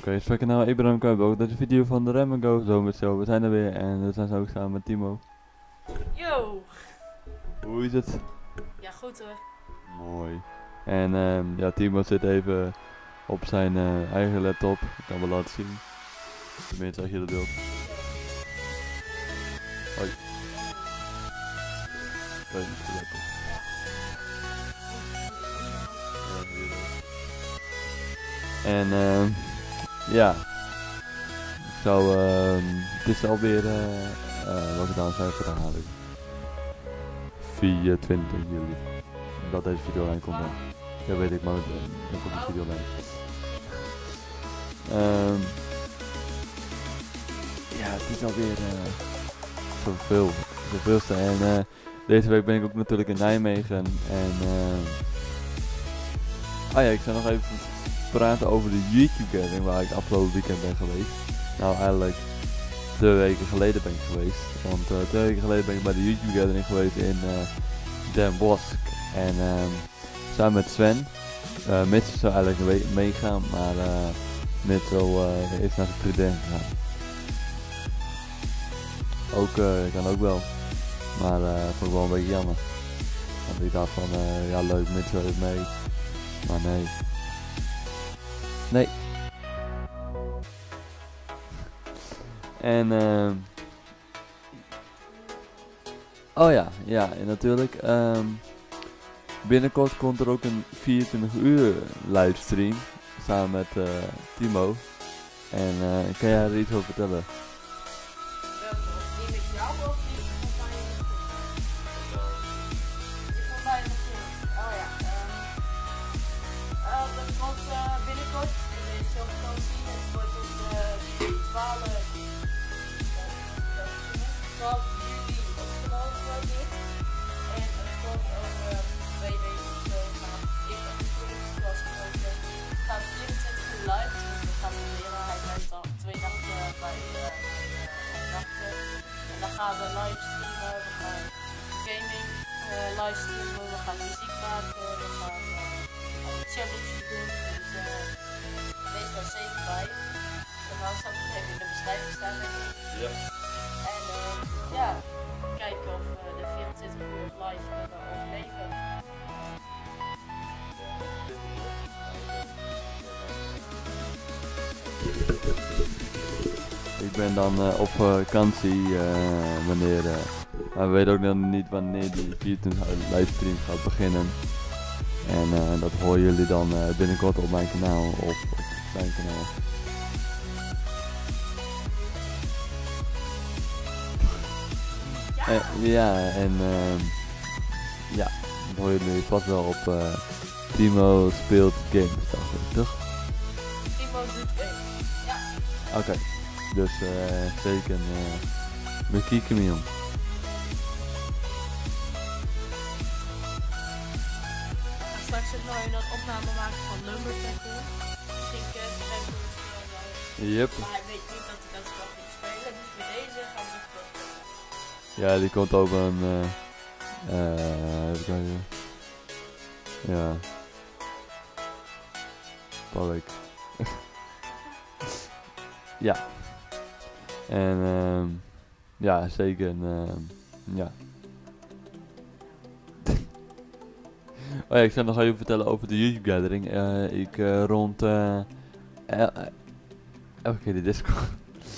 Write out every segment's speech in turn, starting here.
Oké, spreek nou Abraham Kuibo. Dat is een video van de Rem Go Zomer Show. We zijn er weer en we zijn zo ook samen met Timo. Yo! Hoe is het? Ja, goed hoor. Mooi. En ja, Timo zit even op zijn eigen laptop. Ik kan wel laten zien. Tenminste, als je dat wilt. Hoi. Kijk, de laptop. Ja, hier ook. En ja. Ik zou, het is alweer, welke dagen zijn het vandaag eigenlijk? 24 juli. Dat deze video online komt dan. Ja, weet ik, maar dan komt de video online. Ja, het is alweer zoveelste. En deze week ben ik ook natuurlijk in Nijmegen. En ah ja, ik zou nog even praten over de YouTube Gathering waar ik afgelopen weekend ben geweest. Nou, eigenlijk 2 weken geleden ben ik geweest. Want 2 weken geleden ben ik bij de YouTube Gathering geweest in Den Bosch. En samen met Sven. Mitchell zou eigenlijk meegaan, maar Mitchell is naar zijn vriendin gegaan. Ook, kan ook wel. Maar vond ik wel een beetje jammer. Want ik dacht van, ja leuk, Mitchell is mee. Maar nee. Nee. En oh ja, ja, en natuurlijk binnenkort komt er ook een 24 uur livestream samen met Timo. En kan jij er iets over vertellen? Die met jou of die van mij? Die van mij natuurlijk. Oh ja. Dat komt binnenkort in deze zomervakantie. Het wordt op 12 juli opgenomen dit. En het komt over 2 weken of zo. Ik heb de klas genoten. Het gaat 24 uur live. Dus we gaan leren. Hij blijft al 2 nachten bij nachten. En dan gaan we live streamen. We gaan gaming live streamen. We gaan muziek maken. We gaan challenges doen. Dus wees daar zeker bij. En dan zal ik even in de beschrijving staan, denk ik. Ja. En ja, kijken of we de 24 uur live kunnen overleven. Ik ben dan op vakantie wanneer, maar we weten ook nog niet wanneer die 24 livestream gaat beginnen. En dat horen jullie dan binnenkort op mijn kanaal of op zijn kanaal. Ja, en ja, dat horen jullie vast wel op Timo speelt games, dacht ik, toch? Timo doet games. Ja. Oké, dus zeker we kijken me om. Straks ook nog even een opname maken van Lumber Tackle. Misschien kent hij het Yep. maar hij weet niet dat ik dat spel ging spelen. Dus bij deze gaan we het spel spelen. Ja, die komt over een even kijken. Ja. Een paar weken. Ja. En ja, zeker. Ja. Oh ja, ik zou nog even vertellen over de YouTube Gathering. Ik rond elke keer de Discord.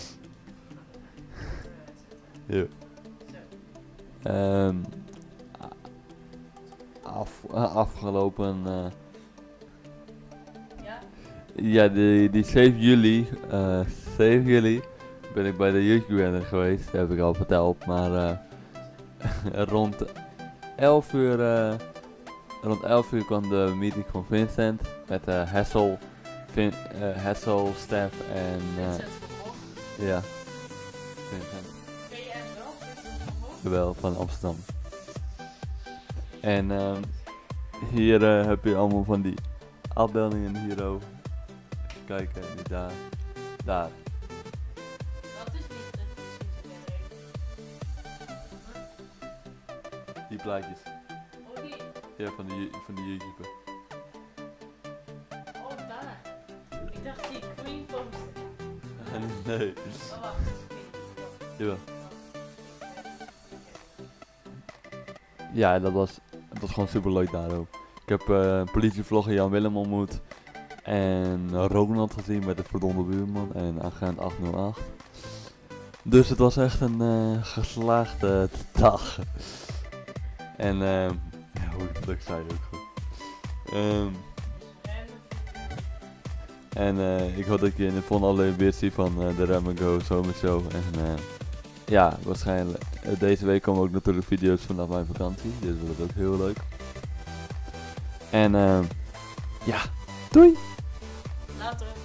Ja. Afgelopen Ja? ja, die 7 juli 7 juli ben ik bij de YouTube Gathering geweest, dat heb ik al verteld, maar rond 11 uur rond 11 uur kwam de meeting van Vincent met Hessel, Hessel, Stef en ja, Vincent. Ken je hem wel? Vincent van Gogh? Wel van Amsterdam. En hier heb je allemaal van die afbeeldingen hierover. Even kijken, die daar. Daar. Dat is niet de Die plaatjes. Oh, die. Ja, van de YouTuber. Oh, daar. Ik dacht die Queen post. Nee. Oh, wacht. Jawel. Ja, dat was gewoon super leuk daar ook. Ik heb politievlogger Jan Willem ontmoet. En Ronald gezien met de verdomde buurman en agent 808. Dus het was echt een geslaagde dag. En ja, hoe ik het zei ook goed. En ik hoop dat je in de volgende aflevering weer ziet van de Ram & Go Zomershow. En ja, waarschijnlijk deze week komen ook natuurlijk video's vanaf mijn vakantie. Dus dat wordt ook heel leuk. En ja, doei! Later.